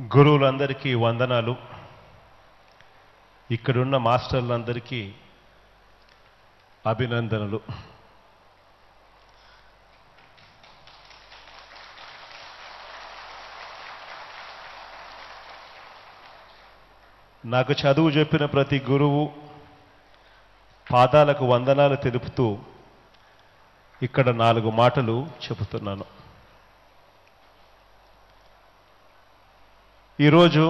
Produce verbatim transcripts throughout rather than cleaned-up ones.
గురువులందరికీ వందనాలు. ఇక్కడున్న మాస్టర్లందరికీ అభినందనలు. నాకు చదువు చెప్పిన ప్రతి గురువు పాదాలకు వందనాలు తెలుపుతూ ఇక్కడ నాలుగు మాటలు చెబుతున్నాను. ఈరోజు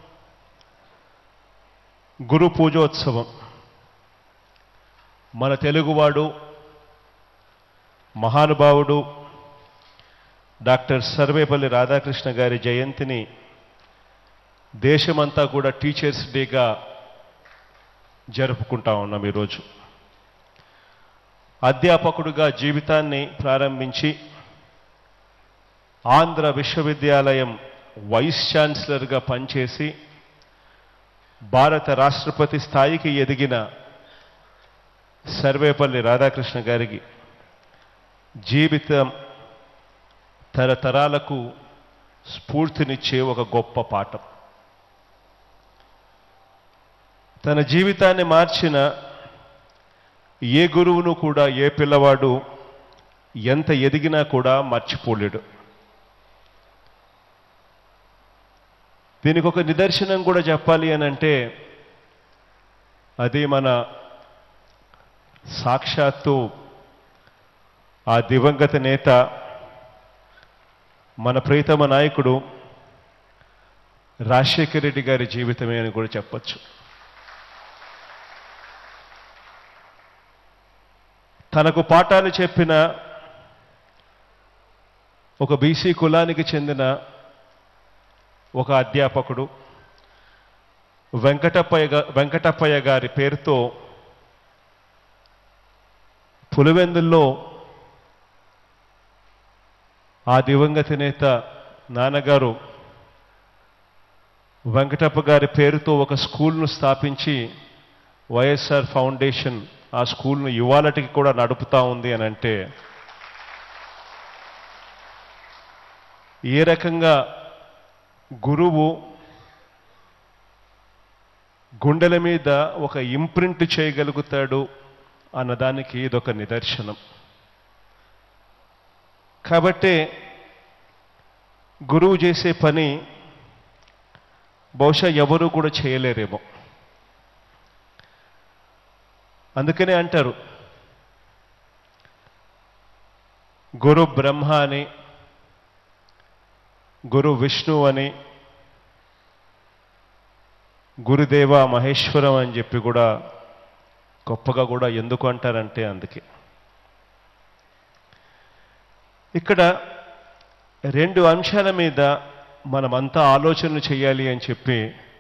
గురు పూజోత్సవం. మన తెలుగువాడు మహానుభావుడు డాక్టర్ సర్వేపల్లి రాధాకృష్ణ గారి జయంతిని దేశమంతా కూడా టీచర్స్ డేగా జరుపుకుంటా ఉన్నాం. ఈరోజు అధ్యాపకుడిగా జీవితాన్ని ప్రారంభించి ఆంధ్ర విశ్వవిద్యాలయం వైస్ ఛాన్సలర్గా పనిచేసి భారత రాష్ట్రపతి స్థాయికి ఎదిగిన సర్వేపల్లి రాధాకృష్ణ గారికి జీవితం తరతరాలకు స్ఫూర్తినిచ్చే ఒక గొప్ప పాఠం. తన జీవితాన్ని మార్చిన ఏ గురువును కూడా ఏ పిల్లవాడు ఎంత ఎదిగినా కూడా మర్చిపోలేడు. దీనికి ఒక నిదర్శనం కూడా చెప్పాలి అని అంటే అది మన సాక్షాత్తు ఆ దివంగత నేత మన ప్రియతమ నాయకుడు రాజశేఖర రెడ్డి గారి జీవితమే అని కూడా చెప్పచ్చు. తనకు పాఠాలు చెప్పిన ఒక బీసీ కులానికి చెందిన ఒక అధ్యాపకుడు వెంకటప్పయ్య వెంకటప్పయ్య గారి పేరుతో పులివెందుల్లో ఆ దివంగత నేత నాన్నగారు వెంకటప్ప గారి పేరుతో ఒక స్కూల్ను స్థాపించి వైఎస్ఆర్ ఫౌండేషన్ ఆ స్కూల్ను ఇవాళటికి కూడా నడుపుతా ఉంది అని అంటే ఏ రకంగా గురువు గుండెల మీద ఒక ఇంప్రింట్ చేయగలుగుతాడు అన్నదానికి ఇదొక నిదర్శనం. కాబట్టి గురువు చేసే పని బహుశా ఎవరూ కూడా చేయలేరేమో. అందుకనే అంటారు గురు బ్రహ్మ అని, గురు విష్ణు అని, గురుదేవ మహేశ్వరం అని చెప్పి కూడా గొప్పగా కూడా ఎందుకు అంటారంటే అందుకే. ఇక్కడ రెండు అంశాల మీద మనమంతా ఆలోచనలు చేయాలి అని చెప్పి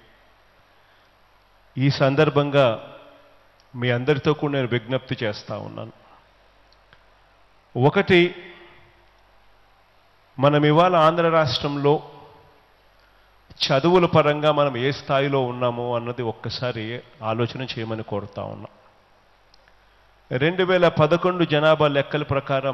ఈ సందర్భంగా మీ అందరితో కూడా నేను విజ్ఞప్తి చేస్తూ ఉన్నాను. ఒకటి, మనం ఇవాళ ఆంధ్ర రాష్ట్రంలో చదువుల పరంగా మనం ఏ స్థాయిలో ఉన్నామో అన్నది ఒక్కసారి ఆలోచన చేయమని కోరుతా ఉన్నాం. రెండు వేల పదకొండు జనాభా లెక్కల ప్రకారం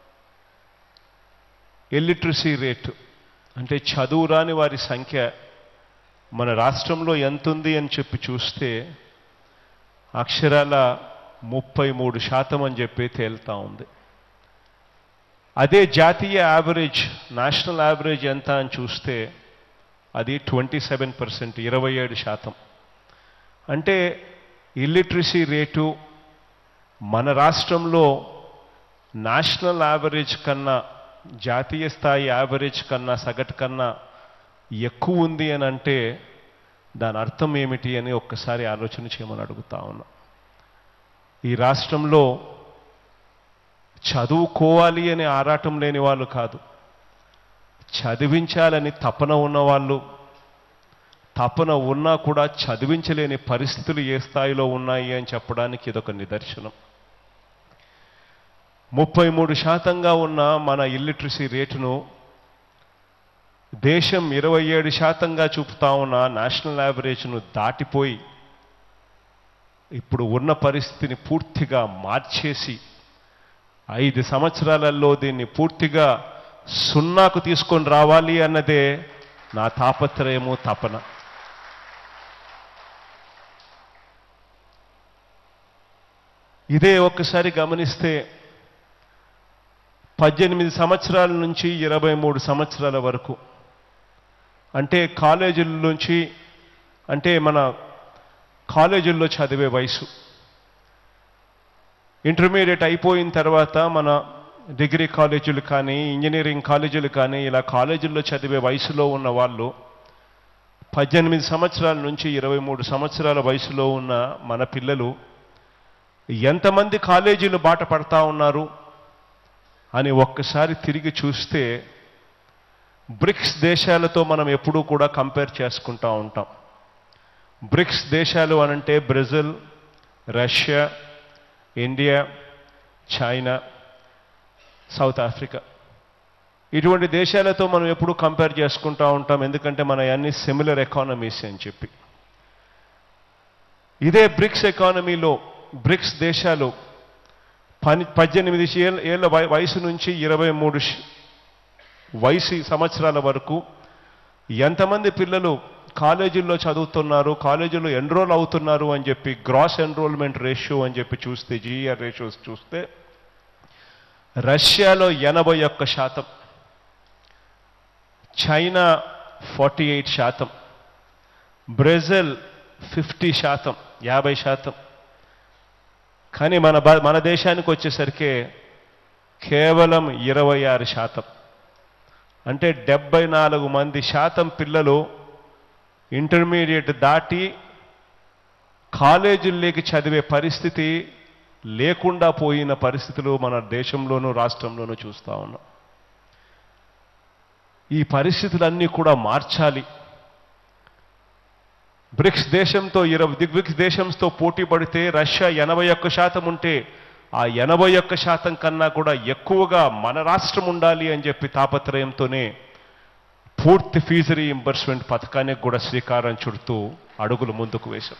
ఇల్లిటరసీ రేటు అంటే చదువు రాని వారి సంఖ్య మన రాష్ట్రంలో ఎంతుంది అని చెప్పి చూస్తే అక్షరాల ముప్పై మూడు శాతం అని చెప్పి తేలుతా ఉంది. అదే జాతీయ యావరేజ్ నేషనల్ యావరేజ్ ఎంత అని చూస్తే అది ట్వంటీ సెవెన్ పర్సెంట్ ఇరవై ఏడు శాతం. అంటే ఇల్లిటరసీ రేటు మన రాష్ట్రంలో నేషనల్ యావరేజ్ కన్నా జాతీయ స్థాయి యావరేజ్ కన్నా సగటు కన్నా ఎక్కువ ఉంది అని అంటే దాని అర్థం ఏమిటి అని ఒక్కసారి ఆలోచన చేయమని అడుగుతా ఉన్నా. ఈ రాష్ట్రంలో చదువుకోవాలి అనే ఆరాటం లేని వాళ్ళు కాదు, చదివించాలని తపన ఉన్నవాళ్ళు, తపన ఉన్నా కూడా చదివించలేని పరిస్థితులు ఏ స్థాయిలో ఉన్నాయి అని చెప్పడానికి ఇదొక నిదర్శనం. ముప్పై మూడు శాతంగా ఉన్న మన ఇల్లిటరసీ రేటును దేశం ఇరవై ఏడు శాతంగా చూపుతా ఉన్న నేషనల్ యావరేజ్ను దాటిపోయి ఇప్పుడు ఉన్న పరిస్థితిని పూర్తిగా మార్చేసి ఐదు సంవత్సరాలలో దీన్ని పూర్తిగా సున్నాకు తీసుకొని రావాలి అన్నదే నా తాపత్రయము తపన. ఇదే ఒక్కసారి గమనిస్తే పద్దెనిమిది సంవత్సరాల నుంచి ఇరవై మూడు సంవత్సరాల వరకు, అంటే కాలేజీల నుంచి, అంటే మన కాలేజీల్లో చదివే వయసు, ఇంటర్మీడియట్ అయిపోయిన తర్వాత మన డిగ్రీ కాలేజీలు కానీ ఇంజనీరింగ్ కాలేజీలు కానీ ఇలా కాలేజీల్లో చదివే వయసులో ఉన్న వాళ్ళు పద్దెనిమిది సంవత్సరాల నుంచి ఇరవై మూడు సంవత్సరాల వయసులో ఉన్న మన పిల్లలు ఎంతమంది కాలేజీలు బాట పడతా ఉన్నారు అని ఒక్కసారి తిరిగి చూస్తే బ్రిక్స్ దేశాలతో మనం ఎప్పుడూ కూడా కంపేర్ చేసుకుంటూ ఉంటాం. బ్రిక్స్ దేశాలు అనంటే Brazil, Russia, India, China, South Africa, ఇటువంటి దేశాలతో మనం ఎప్పుడూ కంపేర్ చేసుకుంటూ ఉంటాం. ఎందుకంటే మన అన్ని సిమిలర్ ఎకానమీస్ అని చెప్పి. ఇదే బ్రిక్స్ ఎకానమీలో బ్రిక్స్ దేశాలు పని పద్దెనిమిది ఏళ్ళ వయసు నుంచి ఇరవై మూడు వయసు సంవత్సరాల వరకు ఎంతమంది పిల్లలు కాలేజీల్లో చదువుతున్నారు, కాలేజీలో ఎన్రోల్ అవుతున్నారు అని చెప్పి గ్రాస్ ఎన్రోల్మెంట్ రేషియో అని చెప్పి చూస్తే, జీఈఆర్ రేషియోస్ చూస్తే రష్యాలో ఎనభై ఒక్క శాతం, చైనా ఫార్టీ ఎయిట్ శాతం, బ్రెజిల్ ఫిఫ్టీ శాతం, యాభై శాతం. కానీ మన మన దేశానికి వచ్చేసరికి కేవలం ఇరవై ఆరు శాతం, అంటే డెబ్బై నాలుగు మంది శాతం పిల్లలు ఇంటర్మీడియట్ దాటి కాలేజీల్లోకి చదివే పరిస్థితి లేకుండా పోయిన పరిస్థితులు మన దేశంలోనూ రాష్ట్రంలోనూ చూస్తూ ఉన్నాం. ఈ పరిస్థితులన్నీ కూడా మార్చాలి. బ్రిక్స్ దేశంతో ఇరవై బ్రిక్స్ దేశంతో పోటీ పడితే రష్యా ఎనభై ఒక్క శాతం ఉంటే ఆ ఎనభై ఒక్క శాతం కన్నా కూడా ఎక్కువగా మన రాష్ట్రం ఉండాలి అని చెప్పి తాపత్రయంతోనే పూర్తి ఫీజు రీయింబర్స్మెంట్ పథకానికి కూడా శ్రీకారం చుడుతూ అడుగులు ముందుకు వేశాం.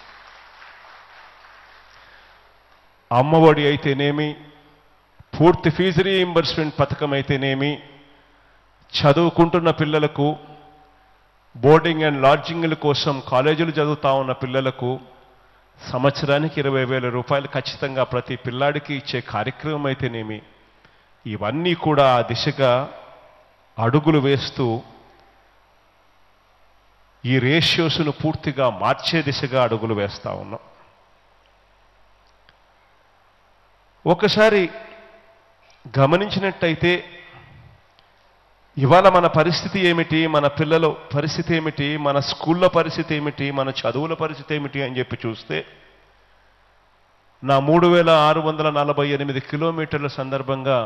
అమ్మఒడి అయితేనేమి, పూర్తి ఫీజు రీయింబర్స్మెంట్ పథకం అయితేనేమి, చదువుకుంటున్న పిల్లలకు బోర్డింగ్ అండ్ లాడ్జింగ్ల కోసం కాలేజీలు చదువుతా ఉన్న పిల్లలకు సంవత్సరానికి ఇరవై వేల రూపాయలు ఖచ్చితంగా ప్రతి పిల్లాడికి ఇచ్చే కార్యక్రమం అయితేనేమి, ఇవన్నీ కూడా ఆ దిశగా అడుగులు వేస్తూ ఈ రేషియోస్ను పూర్తిగా మార్చే దిశగా అడుగులు వేస్తూ ఉన్నాం. ఒకసారి గమనించినట్టయితే ఇవాళ మన పరిస్థితి ఏమిటి, మన పిల్లల పరిస్థితి ఏమిటి, మన స్కూళ్ళ పరిస్థితి ఏమిటి, మన చదువుల పరిస్థితి ఏమిటి అని చెప్పి చూస్తే నా మూడు వేల ఆరు వందల నలభై ఎనిమిది కిలోమీటర్ల సందర్భంగా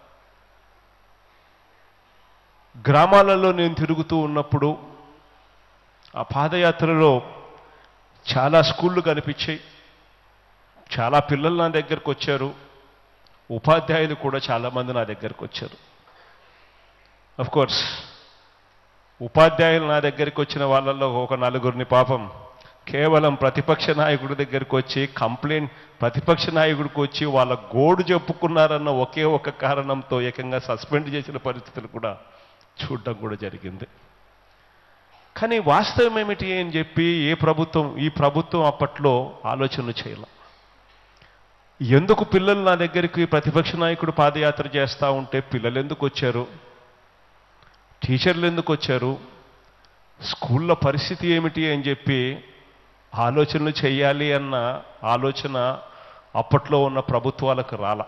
గ్రామాలలో నేను తిరుగుతూ ఉన్నప్పుడు ఆ పాదయాత్రలో చాలా స్కూళ్ళు కనిపించాయి, చాలా పిల్లలు నా దగ్గరకు వచ్చారు, ఉపాధ్యాయులు కూడా చాలామంది నా దగ్గరకు వచ్చారు. అఫ్ కోర్స్ ఉపాధ్యాయులు నా దగ్గరికి వచ్చిన వాళ్ళల్లో ఒక నలుగురిని పాపం కేవలం ప్రతిపక్ష నాయకుడి దగ్గరికి వచ్చి కంప్లైంట్ ప్రతిపక్ష నాయకుడికి వచ్చి వాళ్ళ గోడు చెప్పుకున్నారన్న ఒకే ఒక కారణంతో ఏకంగా సస్పెండ్ చేసిన పరిస్థితులు కూడా చూడడం కూడా జరిగింది. కానీ వాస్తవం ఏమిటి అని చెప్పి ఏ ప్రభుత్వం ఈ ప్రభుత్వం అప్పట్లో ఆలోచనలు చేయాల. ఎందుకు పిల్లలు నా దగ్గరికి ప్రతిపక్ష నాయకుడు పాదయాత్ర చేస్తూ ఉంటే పిల్లలు ఎందుకు వచ్చారు, టీచర్లు ఎందుకు వచ్చారు, స్కూళ్ళ పరిస్థితి ఏమిటి అని చెప్పి ఆలోచనలు చేయాలి అన్న ఆలోచన అప్పట్లో ఉన్న ప్రభుత్వాలకు రాల.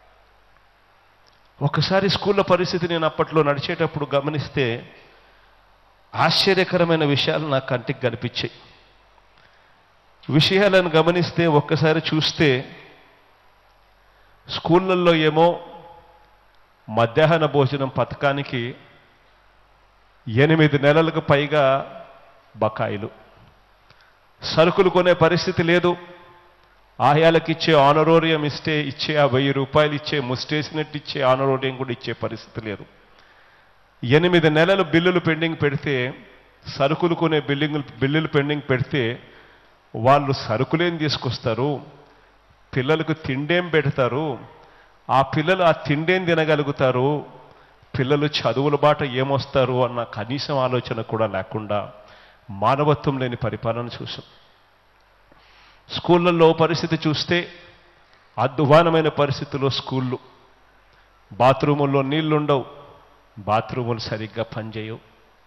ఒకసారి స్కూళ్ళ పరిస్థితి నేను అప్పట్లో నడిచేటప్పుడు గమనిస్తే ఆశ్చర్యకరమైన విషయాలు నా కంటికి కనిపించాయి. విషయాలను గమనిస్తే ఒక్కసారి చూస్తే స్కూళ్ళల్లో ఏమో మధ్యాహ్న భోజనం పథకానికి ఎనిమిది నెలలకు పైగా బకాయిలు, సరుకులు కొనే పరిస్థితి లేదు, ఆయాలకు ఇచ్చే ఆనరోరియం ఇస్తే ఇచ్చే ఆ వెయ్యి రూపాయలు ఇచ్చే ముస్టేసినట్టు ఇచ్చే ఆనరోరియం కూడా ఇచ్చే పరిస్థితి లేదు. ఎనిమిది నెలలు బిల్లులు పెండింగ్ పెడితే, సరుకులు కొనే బిల్లింగ్ బిల్లులు పెండింగ్ పెడితే వాళ్ళు సరుకులేం తీసుకొస్తారు, పిల్లలకు తిండేం పెడతారు, ఆ పిల్లలు ఆ తిండేం తినగలుగుతారు, పిల్లలు చదువుల బాట ఏమొస్తారు అన్న కనీసం ఆలోచన కూడా లేకుండా మానవత్వం లేని పరిపాలన చూసాం. స్కూళ్ళల్లో పరిస్థితి చూస్తే అధ్వానమైన పరిస్థితుల్లో స్కూళ్ళు, బాత్రూముల్లో నీళ్లుండవు, బాత్రూములు సరిగ్గా పనిచేయవు.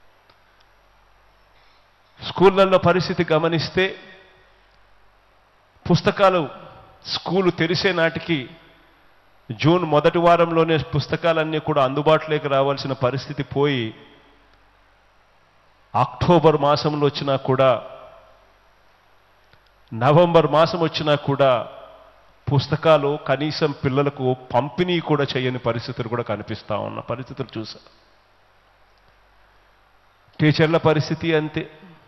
స్కూళ్ళల్లో పరిస్థితి గమనిస్తే పుస్తకాలు స్కూలు తెరిసే నాటికి జూన్ మొదటి వారంలోనే పుస్తకాలన్నీ కూడా అందుబాటులోకి రావాల్సిన పరిస్థితి పోయి అక్టోబర్ మాసంలో వచ్చినా కూడా, నవంబర్ మాసం వచ్చినా కూడా పుస్తకాలు కనీసం పిల్లలకు పంపిణీ కూడా చేయని పరిస్థితులు కూడా కనిపిస్తా ఉన్న పరిస్థితులు చూసా. టీచర్ల పరిస్థితి అంతే.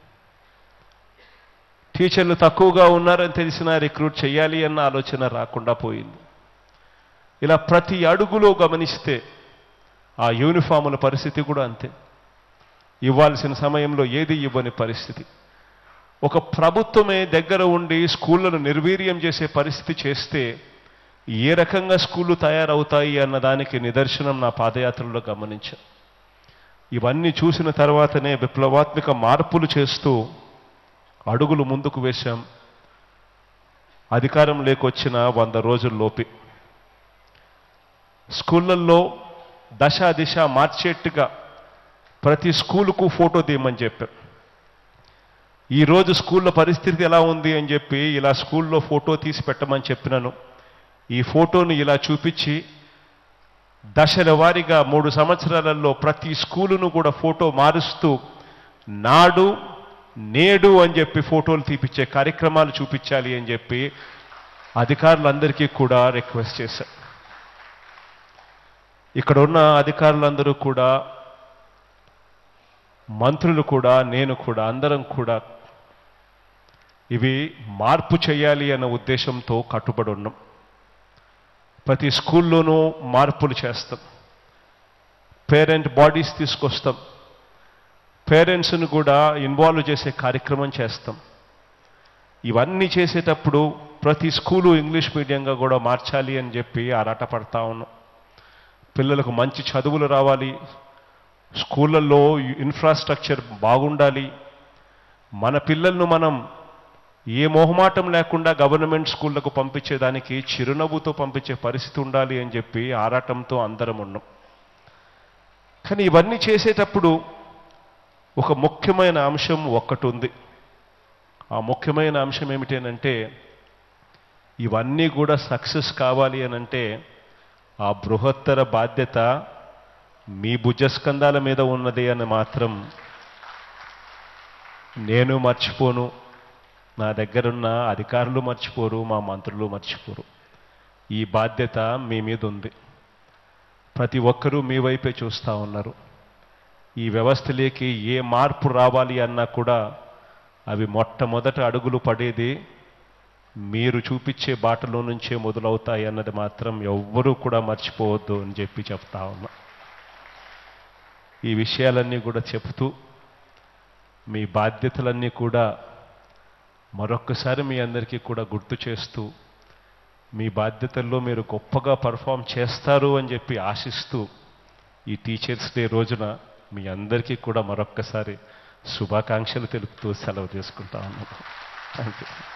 టీచర్లు తక్కువగా ఉన్నారని తెలిసినా రిక్రూట్ చేయాలి అన్న ఆలోచన రాకుండా పోయింది. ఇలా ప్రతి అడుగులో గమనిస్తే ఆ యూనిఫాముల పరిస్థితి కూడా అంతే. ఇవ్వాల్సిన సమయంలో ఏది ఇవ్వని పరిస్థితి. ఒక ప్రభుత్వమే దగ్గర ఉండి స్కూళ్లను నిర్వీర్యం చేసే పరిస్థితి చేస్తే ఏ రకంగా స్కూళ్ళు తయారవుతాయి అన్నదానికి నిదర్శనం నా పాదయాత్రలో గమనించా. ఇవన్నీ చూసిన తర్వాతనే విప్లవాత్మక మార్పులు చేస్తూ అడుగులు ముందుకు వేశాం. అధికారం లేకొచ్చిన వంద రోజుల్లోపే స్కూళ్ళల్లో దశ దిశ మార్చేట్టుగా ప్రతి స్కూలుకు ఫోటో తీయమని చెప్పాం. ఈరోజు స్కూళ్ళ పరిస్థితి ఎలా ఉంది అని చెప్పి ఇలా స్కూల్లో ఫోటో తీసి పెట్టమని చెప్పినాను. ఈ ఫోటోను ఇలా చూపించి దశల వారీగా మూడు సంవత్సరాలలో ప్రతి స్కూలును కూడా ఫోటో మారుస్తూ నాడు నేడు అని చెప్పి ఫోటోలు తీపిచ్చే కార్యక్రమాలు చూపించాలి అని చెప్పి అధికారులందరికీ కూడా రిక్వెస్ట్ చేశారు. ఇక్కడ ఉన్న అధికారులందరూ కూడా, మంత్రులు కూడా, నేను కూడా, అందరం కూడా ఇవి మార్పు చేయాలి అన్న ఉద్దేశంతో కట్టుబడి ఉన్నాం. ప్రతి స్కూల్లోనూ మార్పులు చేస్తాం. పేరెంట్ బాడీస్ తీసుకొస్తాం. పేరెంట్స్ను కూడా ఇన్వాల్వ్ చేసే కార్యక్రమం చేస్తాం. ఇవన్నీ చేసేటప్పుడు ప్రతి స్కూలు ఇంగ్లీష్ మీడియంగా కూడా మార్చాలి అని చెప్పి ఆరాటపడతా ఉన్నాం. పిల్లలకు మంచి చదువులు రావాలి, స్కూళ్ళల్లో ఇన్ఫ్రాస్ట్రక్చర్ బాగుండాలి, మన పిల్లలను మనం ఏ మొహమాటం లేకుండా గవర్నమెంట్ స్కూళ్లకు పంపించేదానికి చిరునవ్వుతో పంపించే పరిస్థితి ఉండాలి అని చెప్పి ఆరాటంతో అందరం ఉన్నాం. కానీ ఇవన్నీ చేసేటప్పుడు ఒక ముఖ్యమైన అంశం ఒక్కటి ఉంది. ఆ ముఖ్యమైన అంశం ఏమిటంటే ఇవన్నీ కూడా సక్సెస్ కావాలి అనంటే ఆ బృహత్తర బాధ్యత మీ భుజస్కంధాల మీద ఉన్నది అని మాత్రం నేను మర్చిపోను, నా దగ్గరున్న అధికారులు మర్చిపోరు, మా మంత్రులు మర్చిపోరు. ఈ బాధ్యత మీ మీద ఉంది. ప్రతి ఒక్కరూ మీ వైపే చూస్తూ ఉన్నారు. ఈ వ్యవస్థలోకి ఏ మార్పు రావాలి అన్నా కూడా అవి మొట్టమొదట అడుగులు పడేది మీరు చూపించే బాటలో నుంచే మొదలవుతాయి అన్నది మాత్రం ఎవ్వరూ కూడా మర్చిపోవద్దు అని చెప్పి చెప్తా ఉన్నా. ఈ విషయాలన్నీ కూడా చెప్తూ మీ బాధ్యతలన్నీ కూడా మరొక్కసారి మీ అందరికీ కూడా గుర్తు చేస్తూ మీ బాధ్యతల్లో మీరు గొప్పగా పర్ఫామ్ చేస్తారు అని చెప్పి ఆశిస్తూ ఈ టీచర్స్ డే రోజున మీ అందరికీ కూడా మరొక్కసారి శుభాకాంక్షలు తెలుపుతూ సెలవు తీసుకుంటా ఉన్నాను. Thank you.